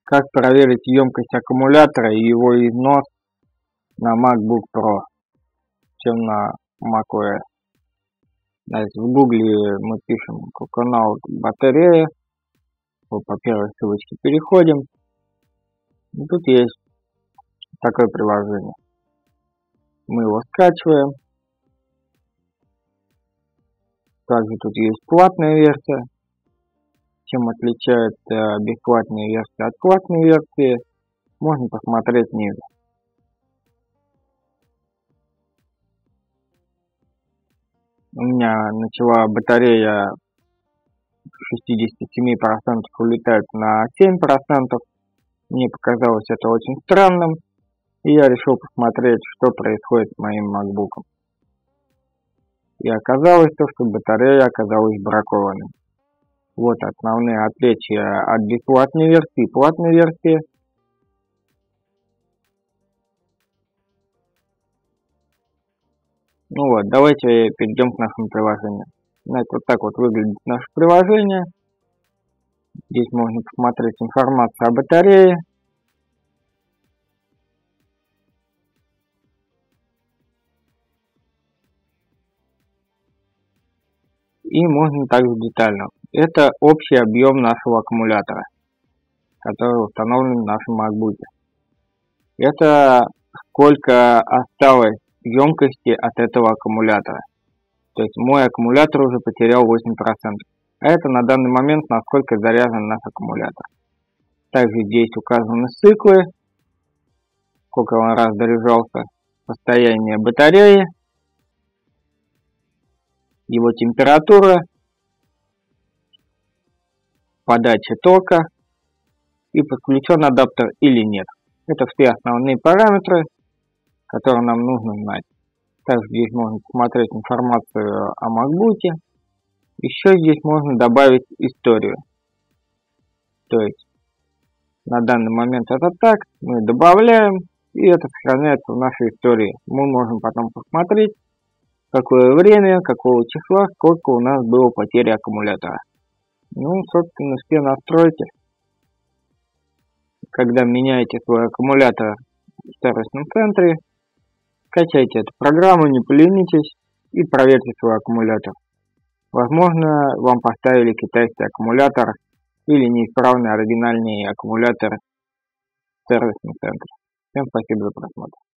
Как проверить емкость аккумулятора и его износ на MacBook Pro, чем на macOS. Значит, в гугле мы пишем Coconaut батарея. Вот по первой ссылочке переходим. И тут есть такое приложение. Мы его скачиваем. Также тут есть платная версия. Чем отличается бесплатная версия от платной версии, можно посмотреть ниже. У меня начала батарея 67% улетать на 7%. Мне показалось это очень странным, и я решил посмотреть, что происходит с моим MacBook. И оказалось то, что батарея оказалась бракованной. Вот основные отличия от бесплатной версии и платной версии. Ну вот, давайте перейдем к нашему приложению. Значит, вот так вот выглядит наше приложение. Здесь можно посмотреть информацию о батарее. И можно также детально. Это общий объем нашего аккумулятора, который установлен в нашем MacBook. Это сколько осталось емкости от этого аккумулятора. То есть мой аккумулятор уже потерял 8%. А это на данный момент насколько заряжен наш аккумулятор. Также здесь указаны циклы, сколько он раз заряжался, состояние батареи, его температура, подача тока и подключен адаптер или нет. Это все основные параметры, которые нам нужно знать. Также здесь можно посмотреть информацию о MacBook. Еще здесь можно добавить историю. То есть на данный момент это так, мы добавляем, и это сохраняется в нашей истории. Мы можем потом посмотреть, какое время, какого числа, сколько у нас было потери аккумулятора. Ну, собственно, все настройки. Когда меняете свой аккумулятор в сервисном центре, скачайте эту программу, не поленитесь и проверьте свой аккумулятор. Возможно, вам поставили китайский аккумулятор или неисправный оригинальный аккумулятор в сервисном центре. Всем спасибо за просмотр.